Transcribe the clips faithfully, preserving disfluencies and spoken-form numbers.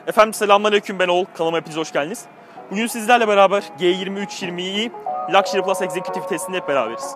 Efendim selamünaleyküm, ben Oğul. Kanalıma hepiniz hoş geldiniz. Bugün sizlerle beraber G yirmi üç yirmi i Luxury Plus Executive testinde hep beraberiz.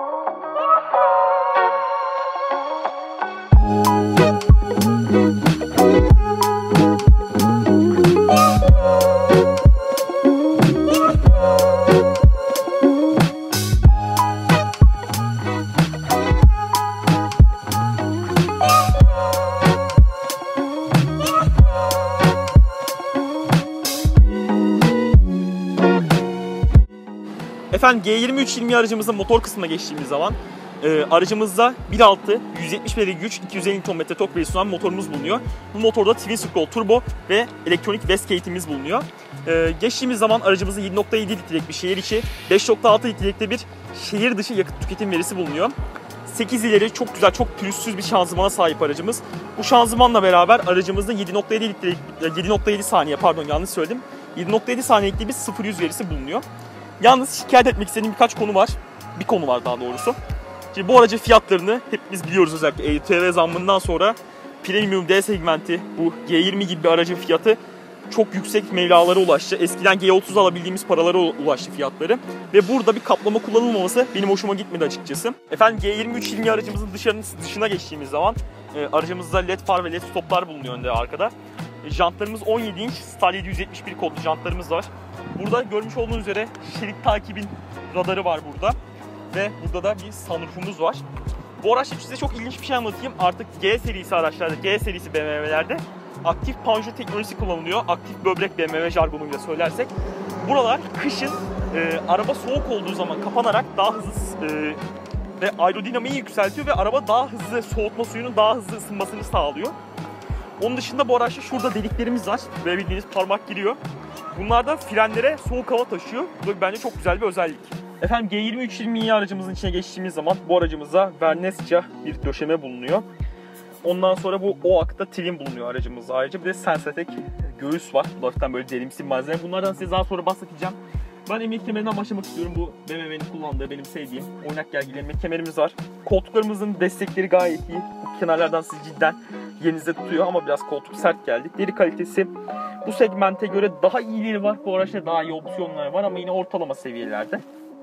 Efendim G yirmi üç yirmi aracımızın motor kısmına geçtiğimiz zaman e, aracımızda bir nokta altı yüz yetmiş beygir güç, iki yüz elli Newton metre tork verisi sunan motorumuz bulunuyor. Bu motorda Twin Scroll Turbo ve elektronik wastegate'imiz bulunuyor. E, geçtiğimiz zaman aracımızda yedi nokta yedi litrelik bir şehir içi, beş nokta altı litrelikte bir şehir dışı yakıt tüketim verisi bulunuyor. sekiz ileri çok güzel, çok pürüzsüz bir şanzımana sahip aracımız. Bu şanzımanla beraber aracımızda yedi nokta yedi litrelik, yedi nokta yedi saniye pardon yanlış söyledim. yedi nokta yedi saniyelikli bir sıfır yüz verisi bulunuyor. Yalnız şikayet etmek istediğim birkaç konu var. Bir konu var daha doğrusu. Şimdi bu aracın fiyatlarını hepimiz biliyoruz, özellikle E Y T V zammından sonra Premium D segmenti bu G yirmi gibi bir aracın fiyatı çok yüksek mevlalara ulaştı. Eskiden G otuz alabildiğimiz paralara ulaştı fiyatları. Ve burada bir kaplama kullanılmaması benim hoşuma gitmedi açıkçası. Efendim G yirmi üç yirmi aracımızın dışarının dışına geçtiğimiz zaman e, aracımızda led far ve led stoplar bulunuyor önde arkada. E, jantlarımız on yedi inç Stal yedi yüz yetmiş bir kodlu jantlarımız var. Burada görmüş olduğunuz üzere şerit takibin radarı var burada. Ve burada da bir sunroofumuz var. Bu araçta size çok ilginç bir şey anlatayım. Artık G serisi araçlarda, G serisi B M W'lerde aktif panjur teknolojisi kullanılıyor. Aktif böbrek B M W jargonuyla söylersek. Buralar kışın e, araba soğuk olduğu zaman kapanarak daha hızlı e, ve aerodinamiği yükseltiyor ve araba daha hızlı soğutma suyunun daha hızlı ısınmasını sağlıyor. Onun dışında bu araçta şurada deliklerimiz var ve bildiğiniz parmak giriyor. Bunlar da frenlere soğuk hava taşıyor. Bu da bence çok güzel bir özellik. Efendim G yirmi üç yirmi i aracımızın içine geçtiğimiz zaman bu aracımızda Vernezca bir döşeme bulunuyor. Ondan sonra bu O A K'ta trim bulunuyor aracımızda. Ayrıca bir de Sensatek göğüs var. Bu hafiften böyle derimsi bir malzeme. Bunlardan size daha sonra bahsedeceğim. Ben emniyet kemerinden başlamak istiyorum. Bu B M W'nin kullandığı, benim sevdiğim oynak gergili emniyet kemerimiz var. Koltuklarımızın destekleri gayet iyi. Bu kenarlardan sizi cidden yerinizde tutuyor ama biraz koltuk sert geldi. Deri kalitesi bu segmente göre daha iyileri var. Bu araçta daha iyi opsiyonlar var ama yine ortalama seviyelerde.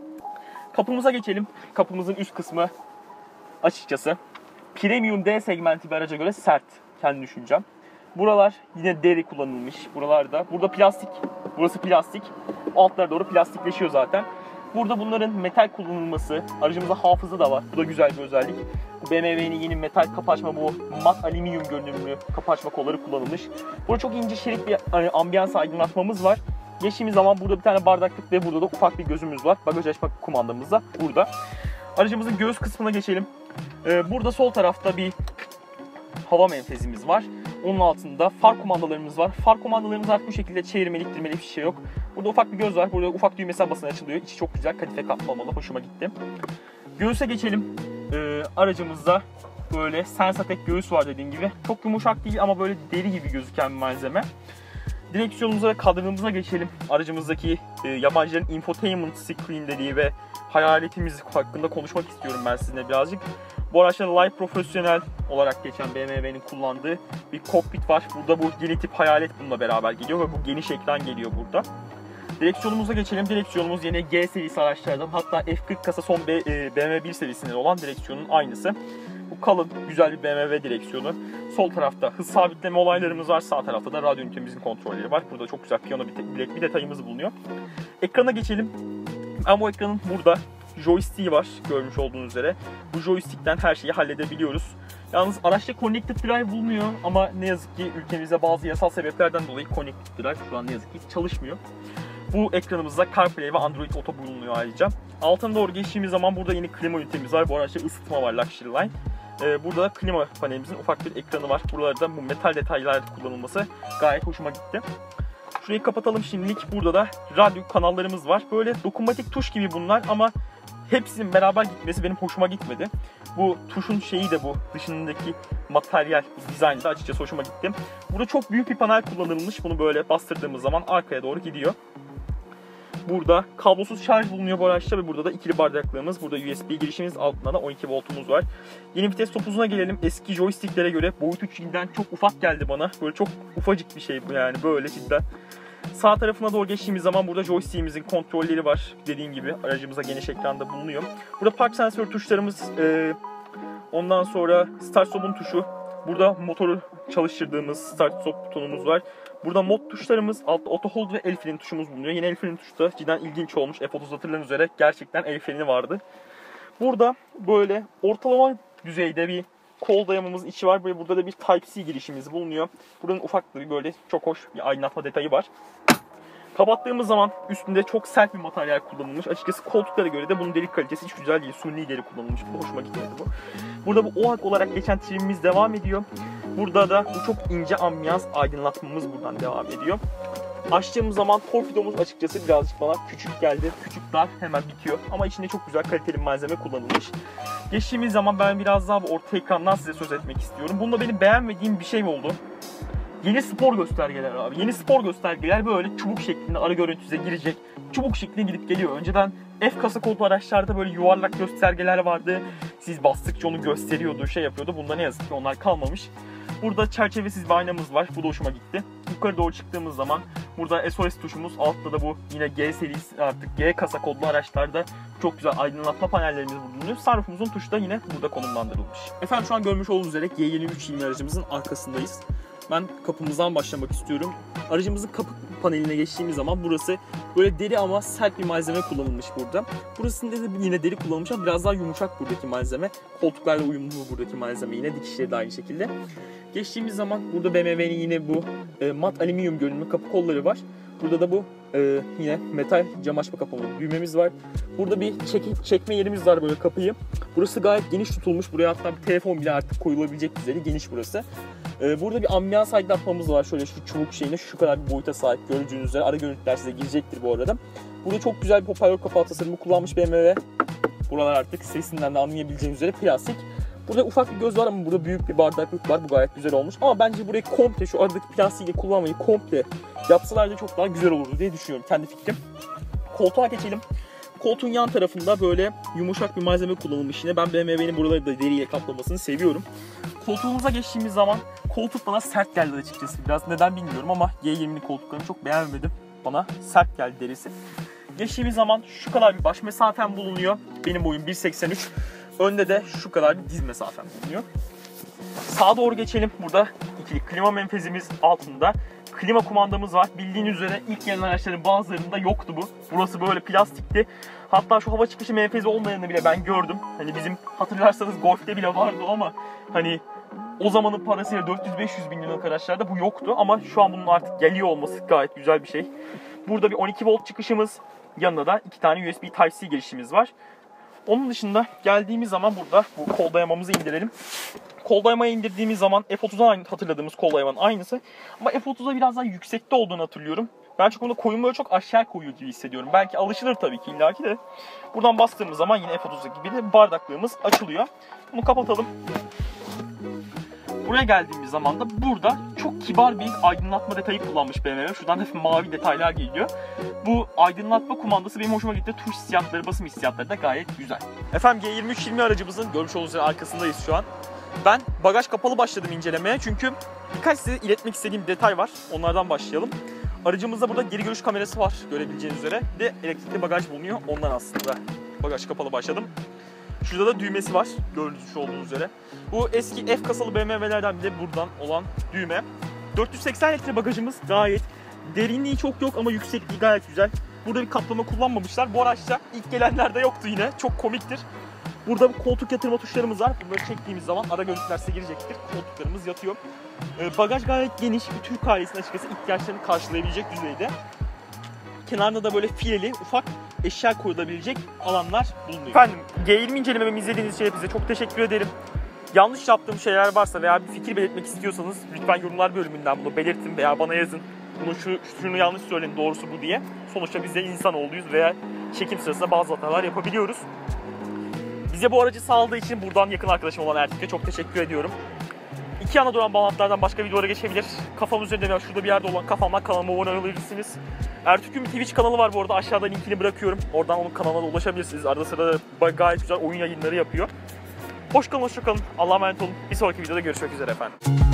Kapımıza geçelim. Kapımızın üst kısmı açıkçası Premium D segmenti bir araca göre sert, kendi düşüncem. Buralar yine deri kullanılmış. Buralarda. Burada plastik. Burası plastik. Altlara doğru plastikleşiyor zaten. Burada bunların metal kullanılması. Aracımızda hafıza da var. Bu da güzel bir özellik. B M W'nin yeni metal kapı açma, bu mat alüminyum görünümlü kapı açma kolları kullanılmış. Burada çok ince şerit bir ambiyans aydınlatmamız var. Geçtiğimiz zaman burada bir tane bardaklık ve burada da ufak bir gözümüz var. Bagaj açma kumandamız da burada. Aracımızın göğüs kısmına geçelim. Burada sol tarafta bir hava menfezimiz var. Onun altında far kumandalarımız var. Far kumandalarımız artık bu şekilde çevirmeli, ittirmeli bir şey yok. Burada ufak bir göz var. Burada ufak düğmesel basına açılıyor. İçi çok güzel. Kadife kaplamalı. Hoşuma gitti. Göğüse geçelim. Ee, aracımızda böyle Sensatek göğüs var dediğim gibi. Çok yumuşak değil ama böyle deri gibi gözüken bir malzeme. Direksiyonumuza ve kadranımıza geçelim. Aracımızdaki e, yabancıların infotainment screen dediği ve hayaletimiz hakkında konuşmak istiyorum ben sizinle birazcık. Bu araçta Live Profesyonel olarak geçen B M W'nin kullandığı bir kokpit var. Burada bu yeni tip hayalet bununla beraber geliyor ve bu geniş ekran geliyor burada. Direksiyonumuza geçelim. Direksiyonumuz yine G serisi araçlardan, hatta F kırk kasa son B M W bir serisinden olan direksiyonun aynısı. Bu kalın, güzel bir B M W direksiyonu. Sol tarafta hız sabitleme olaylarımız var. Sağ tarafta da radyo ünitemizin kontrolleri var. Burada çok güzel piyano bir, bir detayımız bulunuyor. Ekrana geçelim. Ama bu ekranın burada joystick'i var görmüş olduğunuz üzere. Bu joystick'ten her şeyi halledebiliyoruz. Yalnız araçta Connected Drive bulunuyor ama ne yazık ki ülkemizde bazı yasal sebeplerden dolayı Connected Drive şu an ne yazık ki çalışmıyor. Bu ekranımızda CarPlay ve Android Auto bulunuyor ayrıca. Altına doğru geçtiğimiz zaman burada yeni klima ünitemiz var. Bu araçta ısıtma var, Luxury Line. Ee, burada da klima panelimizin ufak bir ekranı var. Buralarda bu metal detaylar kullanılması gayet hoşuma gitti. Şurayı kapatalım şimdilik. Burada da radyo kanallarımız var. Böyle dokunmatik tuş gibi bunlar ama hepsinin beraber gitmesi benim hoşuma gitmedi. Bu tuşun şeyi de bu dışındaki materyal, dizayn da açıkçası hoşuma gitti. Burada çok büyük bir panel kullanılmış. Bunu böyle bastırdığımız zaman arkaya doğru gidiyor. Burada kablosuz şarj bulunuyor bu araçta ve burada da ikili bardaklığımız, burada U S B girişimiz, altında da on iki voltumuz var. Yeni vites topuzuna gelelim. Eski joysticklere göre boyutu cidden çok ufak geldi bana. Böyle çok ufacık bir şey bu yani, böyle cidden. Sağ tarafına doğru geçtiğimiz zaman burada joystick'imizin kontrolleri var. Dediğim gibi aracımıza geniş ekranda bulunuyor. Burada park sensör tuşlarımız, e, ondan sonra start stop'un tuşu. Burada motoru çalıştırdığımız start stop butonumuz var. Burada mod tuşlarımız, altta auto hold ve el freni tuşumuz bulunuyor. Yine el freni tuşu da cidden ilginç olmuş. F otuz hatırlanan üzere gerçekten el freni vardı. Burada böyle ortalama düzeyde bir kol dayamamızın içi var. Böyle burada da bir Type-C girişimiz bulunuyor. Buranın ufak bir böyle çok hoş bir aydınlatma detayı var. Kapattığımız zaman üstünde çok sert bir materyal kullanılmış. Açıkçası koltuklara göre de bunun delik kalitesi hiç güzel değil. Suni deri kullanılmış. Bu hoşuma gitmedi bu. Burada bu O A K olarak geçen trimimiz devam ediyor. Burada da bu çok ince ambiyans aydınlatmamız buradan devam ediyor. Açtığımız zaman torpidomuz açıkçası birazcık bana küçük geldi. Küçük, dar, hemen bitiyor. Ama içinde çok güzel kaliteli malzeme kullanılmış. Geçtiğimiz zaman ben biraz daha bu orta ekrandan size söz etmek istiyorum. Bunda benim beğenmediğim bir şey oldu. Yeni spor göstergeler abi. Yeni spor göstergeler böyle çubuk şeklinde ara görüntüze girecek. Çubuk şeklinde gidip geliyor. Önceden F kasa koltuğu araçlarda böyle yuvarlak göstergeler vardı. Siz bastıkça onu gösteriyordu, şey yapıyordu. Bunda ne yazık ki onlar kalmamış. Burada çerçevesiz bir aynamız var. Bu da hoşuma gitti. Yukarı doğru çıktığımız zaman burada S O S tuşumuz. Altta da bu yine G serisi, artık G kasa kodlu araçlarda çok güzel aydınlatma panellerimiz bulunuyor. Sunroofumuzun tuşu da yine burada konumlandırılmış. Efendim şu an görmüş olduğunuz üzere G yirmi üç ilmi aracımızın arkasındayız. Ben kapımızdan başlamak istiyorum. Aracımızın kapı paneline geçtiğimiz zaman burası böyle deri ama sert bir malzeme kullanılmış burada. Burasında da yine deri kullanılmış ama biraz daha yumuşak buradaki malzeme. Koltuklarla uyumlu buradaki malzeme, yine dikişleri de aynı şekilde. Geçtiğimiz zaman burada B M W'nin yine bu e, mat alüminyum görünümlü kapı kolları var. Burada da bu e, yine metal cam açma kapama düğmemiz var. Burada bir çek çekme yerimiz var böyle kapıyı. Burası gayet geniş tutulmuş. Buraya hatta bir telefon bile artık koyulabilecek düzeyde geniş burası. Ee, burada bir ambiyans aydınlatmamız var. Şöyle şu çubuk şeyine şu kadar bir boyuta sahip, gördüğünüz üzere. Ara görüntüler size girecektir bu arada. Burada çok güzel bir hoparlör kapağı tasarımı kullanmış B M W. Buralar artık sesinden de anlayabileceğiniz üzere plastik. Burada ufak bir göz var ama burada büyük bir bardaklık var. Bu gayet güzel olmuş. Ama bence burayı komple, şu aradaki plastiği kullanmayı komple yapsalar da çok daha güzel olurdu diye düşünüyorum. Kendi fikrim. Koltuğa geçelim. Koltuğun yan tarafında böyle yumuşak bir malzeme kullanılmış yine. Ben B M W'nin buraları da deriyle kaplamasını seviyorum. Koltuğumuza geçtiğimiz zaman koltuk bana sert geldi açıkçası. Biraz neden bilmiyorum ama G yirminin koltuklarını çok beğenmedim. Bana sert geldi derisi. Geçtiğimiz zaman şu kadar bir baş mesafem bulunuyor. Benim boyum bir seksen üç. Önde de şu kadar bir diz mesafem bulunuyor. Sağa doğru geçelim. Burada ikili klima menfezimiz altında. Klima kumandamız var. Bildiğiniz üzere ilk gelen araçların bazılarında yoktu bu. Burası böyle plastikti. Hatta şu hava çıkışı menfezi olmayanını bile ben gördüm. Hani bizim hatırlarsanız Golf'te bile vardı ama hani o zamanın parasıyla dört yüz beş yüz bin liralık araçlarda bu yoktu. Ama şu an bunun artık geliyor olması gayet güzel bir şey. Burada bir on iki volt çıkışımız. Yanında da iki tane U S B Type-C girişimiz var. Onun dışında geldiğimiz zaman burada bu kol dayamamızı indirelim. Kol dayamayı indirdiğimiz zaman F otuzdan aynı hatırladığımız kol dayamanın aynısı. Ama F otuzda biraz daha yüksekte olduğunu hatırlıyorum. Ben çok bunda koyun böyle çok aşağı koyuyor gibi hissediyorum. Belki alışılır tabii ki illaki de. Buradan bastığımız zaman yine F otuzda gibi de bardaklığımız açılıyor. Bunu kapatalım. Buraya geldiğimiz zaman da burada çok kibar bir aydınlatma detayı kullanmış B M W. Şuradan hafif mavi detaylar geliyor. Bu aydınlatma kumandası benim hoşuma gitti. Tuş hissiyatları, basım hissiyatları da gayet güzel. Efendim G yirmi üç ilmi aracımızın görmüş olduğunuz arkasındayız şu an. Ben bagaj kapalı başladım incelemeye çünkü birkaç size iletmek istediğim bir detay var. Onlardan başlayalım. Aracımızda burada geri görüş kamerası var görebileceğiniz üzere. Bir de elektrikli bagaj bulunuyor. Ondan aslında bagaj kapalı başladım. Şurada da düğmesi var gördüğünüz olduğunuz üzere. Bu eski F kasalı B M W'lerden bir de buradan olan düğme. dört yüz seksen litre bagajımız gayet derinliği çok yok ama yüksekliği gayet güzel. Burada bir kaplama kullanmamışlar. Bu araçta ilk gelenlerde yoktu yine. Çok komiktir. Burada koltuk yatırma tuşlarımız var. Bunları çektiğimiz zaman ara görüntüler size girecektir. Koltuklarımız yatıyor. Ee, bagaj gayet geniş. Bir Türk ailesinin açıkçası ihtiyaçlarını karşılayabilecek düzeyde. Kenarında da böyle fileli ufak eşya koyulabilecek alanlar bulunuyor. Efendim G yirmi incelememi izlediğiniz için hepinize çok teşekkür ederim. Yanlış yaptığım şeyler varsa veya bir fikir belirtmek istiyorsanız lütfen yorumlar bölümünden bunu belirtin veya bana yazın. Bunu şu, şunu yanlış söyleyin, doğrusu bu diye. Sonuçta biz de insan olduğuyuz veya çekim sırasında bazı hatalar yapabiliyoruz. Bize bu aracı sağladığı için buradan yakın arkadaşım olan Ertik'e çok teşekkür ediyorum. iki yana duran bağlantılardan başka videolara geçebilir. Kafam üzerinde veya şurada bir yerde olan kafamdan kanalıma abone olabilirsiniz. Ertuğrul'un Twitch kanalı var bu arada. Aşağıda linkini bırakıyorum. Oradan onun kanalına da ulaşabilirsiniz. Arada sırada gayet güzel oyun yayınları yapıyor. Hoş kalın, hoşça kalın. Allah'a emanet olun. Bir sonraki videoda görüşmek üzere efendim.